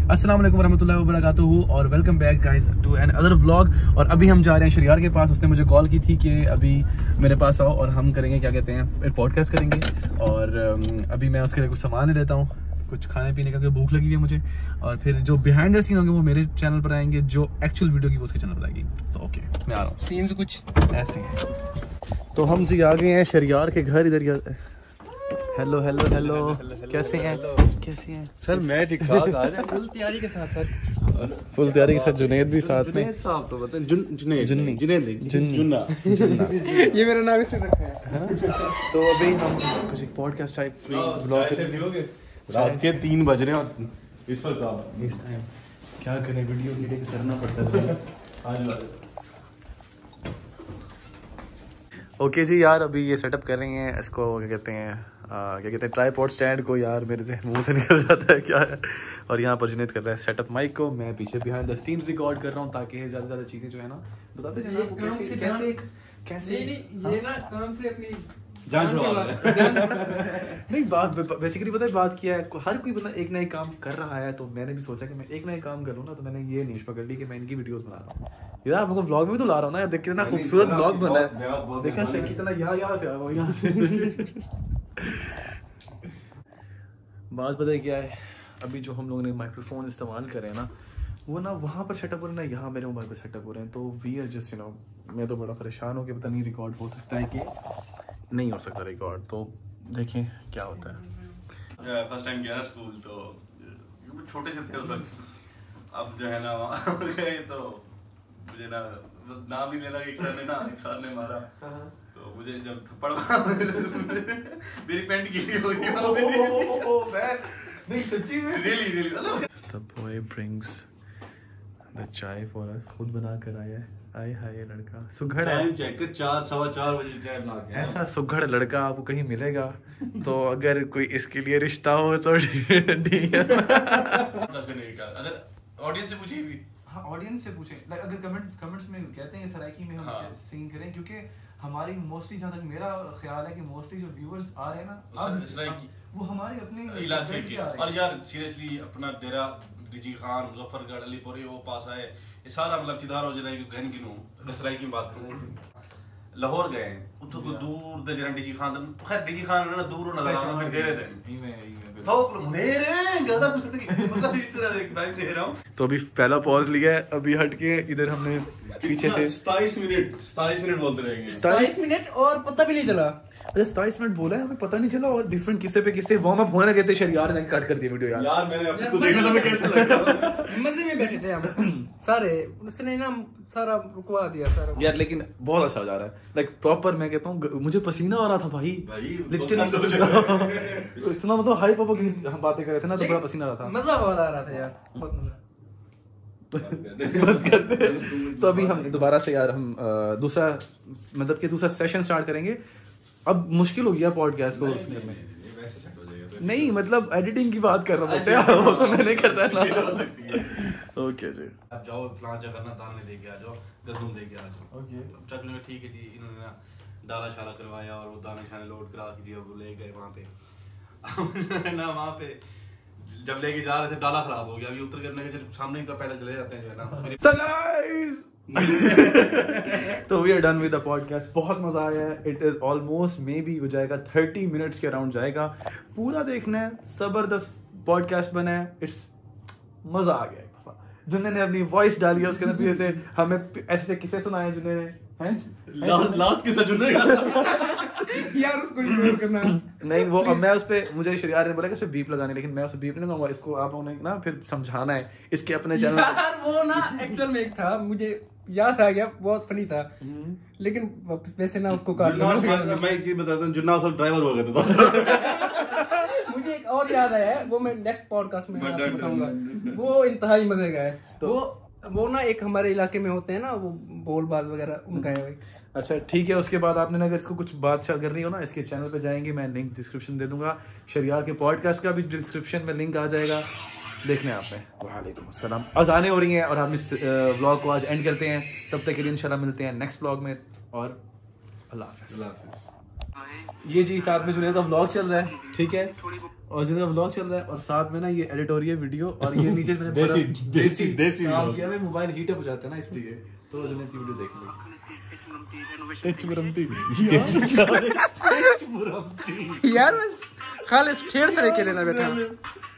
अस्सलाम वालेकुम रहमतुल्लाहि व बरकातुहू और welcome back guys to another vlog. और अभी हम जा रहे हैं शरियार के पास। उसने मुझे कॉल की थी कि अभी मेरे पास आओ और हम करेंगे क्या कहते हैं पॉडकास्ट करेंगे। और अभी मैं उसके लिए कुछ सामान लेता हूँ, कुछ खाने पीने का, भूख लगी हुई है मुझे। और फिर जो बिहाइंड द सीन होंगे वो मेरे चैनल पर आएंगे, जो एक्चुअल वीडियो की वो उसके चैनल पर आएगी। सो ओके, मैं आ रहा हूँ। सीन्स कुछ ऐसे हैं। तो हम जी आ गए हैं शरियार के घर। इधर हेलो हेलो हेलो, कैसे हैं? कैसे हैं सर? मैं ठीक ठाक। आज फुल तैयारी के साथ सर, फुल तैयारी के साथ जुनैद भी साथ में। साहब तो बताएं। जुन्ना ये मेरा नाम इसने रखा है। तो अभी हम कुछ एक पॉडकास्ट टाइप ब्लॉग रात के 3 बज रहे हैं इस वक्त। इस टाइम क्या करें, वीडियो एडिटिंग करना पड़ता है आज। ओके जी यार, अभी ये सेटअप कर रहे हैं इसको, क्या कहते हैं ट्राइपॉड स्टैंड को। यार मेरे से मुंह से निकल जाता है क्या है। और यहाँ पर जुनैद कर रहा है सेटअप माइक को, मैं पीछे बिहाइंड द सीन्स रिकॉर्ड कर रहा हूँ ताकि ज़्यादा ज़्यादा चीज़ें जो है ना बताते चलना आपको कैसे ये ना काम से अपनी जान छुड़ा नहीं। बात बेसिकली पता है बात किया है, हर कोई बंदा एक ना एक काम कर रहा है। तो मैंने भी सोचा कि मैं एक ना एक काम करूँ ना, तो मैंने ये नीश पकड़ ली कि मैं इनकी वीडियोस बना रहा हूँ। यार आप लोगों को व्लॉग में भी तो ला रहा हूँ ना यार, देख कितना खूबसूरत व्लॉग बना है। देखा से कितना यहाँ से आया यहाँ से। बात पता है क्या है, अभी जो हम लोगों ने माइक्रोफोन इस्तेमाल करे ना, वो ना वहाँ पर सेटअप हो रहे हैं ना यहाँ मेरे मोबाइल पर सेटअप हो रहे हैं। तो we are just you know, मैं तो बड़ा परेशान हूँ कि पता नहीं रिकॉर्ड हो सकता है कि नहीं हो सकता रिकॉर्ड। तो देखें क्या होता है। फर्स्ट टाइम गया स्कूल तो छोटे से थे उस वक्त। अब जो है ना वहाँ गए तो मुझे ना नाम नहीं लेना, एक सर ने मारा। तो मुझे जब थप्पड़ मेरी पैंट गीली हो गई। नहीं सच्ची में, really The boy brings the chai for us। खुद बना कर आया है। आए हाय लड़का सुघड़ है। टाइम चेक कर 4 सवा 4 बजे चाय बना के। ऐसा सुघड़ लड़का आपको कहीं मिलेगा तो अगर कोई इसके लिए रिश्ता हो तो अगर ऑडियंस से पूछे भी। हाँ ऑडियंस से पूछे, अगर कमेंट्स में कहते हैं सराइकी में हम सीन करें, क्योंकि हमारी मोस्टली, जहाँ तक मेरा ख्याल है कि मोस्टली जो व्यूअर्स आ रहे हैं ना वो हमारे अपने इलाके के। और यार सीरियसली अपना डेरा रिजी खान, मुजफ्फरगढ़, अलीपुर वो पास आए, ये सारा मतलब चिदार हो जाए गहन गिनूं इसराई की बात करूं। लाहौर गए उतो को दूर दे जरा डिजी खान, खैर डिजी खान ना दूर नजर आ रहा है घेरे दे थोक मेरे गदा मतलब इस तरह एक बाइक दे रहा हूं। तो अभी पहला पॉज लिया है, अभी हट के इधर हमने पीछे से 27 मिनट बोलते रहेंगे। 27 मिनट और पता भी नहीं चला। अच्छा 27 मिनट बोला है, हमें पता नहीं चला। और डिफरेंट किस्से पे किस्से वार्म अप होने लगे थे। शरियार ने कट कर दिया वीडियो। यार मैंने अपने को देखा था, मैं कैसा लगा। मजे में बैठे थे हम सारे, उसने ना सारा रुकवा दिया सारा यार। लेकिन बहुत अच्छा जा रहा है, लाइक प्रॉपर। मैं कहता हूँ मुझे पसीना आ रहा था भाई लिटरली। इतना मतलब हाइप अप की हम बातें कर रहे थे ना, तो बड़ा पसीना आ रहा था। मजा बहुत आ रहा था यार, बहुत मजा। तो अभी हम दोबारा से यार हम दूसरा सेशन स्टार्ट करेंगे। अब मुश्किल हो गया पॉडकास्ट को उसमें में। नहीं मतलब एडिटिंग की बात कर रहा हूँ, वो तो मैंने कर रहा है ना। ओके जी, अब जाओ प्लान जगह ना दाने दे के आ जाओ, गंदम दे के आ जाओ। ओके चलो मैं ठीक है जी। इन्होंने ना डाला शाला करवाया और वो दाने शाने लोड करा के दिया, वो ले गए वहाँ पे ना। वहाँ पे जब लेके जा रहे थे डाला खराब हो गया। अभी उतर करने के सामने ही तो पैदल चले जाते हैं जो है ना। तो we are done with the podcast. बहुत मजा आया है। It is almost maybe हो जाएगा 30 मिनट्स के अराउंड जाएगा। पूरा देखना है, जबरदस्त पॉडकास्ट बना है। इट्स मजा आ गया। जिन्होंने अपनी वॉइस डाली है उसके अंदर भी ऐसे हमें ऐसे किस्से सुनाए जिन्होंने लास्ट किस्सा जुड़ने यार उसको इग्नोर करना नहीं। वो मैं उस पे, मुझे शरियार ने बोला कि उस पे बीप लगाने, लेकिन मैं उस पे बीप नहीं लगाऊंगा। इसको आप उन्हें ना फिर समझाना है इसके अपने चैनल। यार वो ना एक्चुअल में एक था, मुझे याद आ गया, बहुत फनी था। लेकिन वैसे ना उसको मैं एक चीज बताता हूँ, जुन्ना असल ड्राइवर हो गया था। मुझे एक और याद आया है, वो मैं नेक्स्ट पॉडकास्ट में आपको बताऊंगा। वो इंतहाई मजे का है। वो ना एक हमारे इलाके में होते हैं ना, वो बोलबाज वगैरह, उनका है भाई। अच्छा ठीक है। उसके बाद आपने अगर इसको कुछ बात करनी हो ना, इसके चैनल पे जाएंगे, मैं लिंक डिस्क्रिप्शन दे दूंगा। शरियार के पॉडकास्ट का भी डिस्क्रिप्शन में लिंक आ जाएगा, देखने आपने। वालेकुम अस्सलाम। अज़ानें हो रही हैं और हम इस व्लॉग को आज एंड करते हैं। तब तक के लिए इंशाल्लाह मिलते हैं नेक्स्ट व्लॉग में, और अल्लाह हाफ़िज़। ये जी साथ में जुनेद का व्लॉग चल रहा है, ठीक है, और जुनेद का व्लॉग चल रहा है और साथ में ना ये एडिटोरियल वीडियो और ये नीचे मैंने देसी काम किया है, मोबाइल हीट अप हो जाता है ना इसलिए, तो जुनेद की वीडियो देख लो। यार बस खाली ठेर से लेके लेना बेटा।